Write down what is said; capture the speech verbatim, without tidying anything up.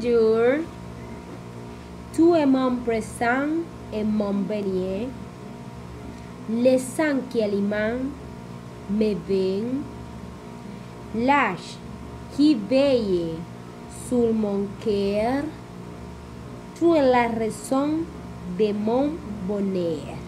bonjour. Tu es mon présent et mon avenir. Le sang qui alimente mes veines. L'âge qui veille sur mon cœur. Tu es la raison de mon bonheur.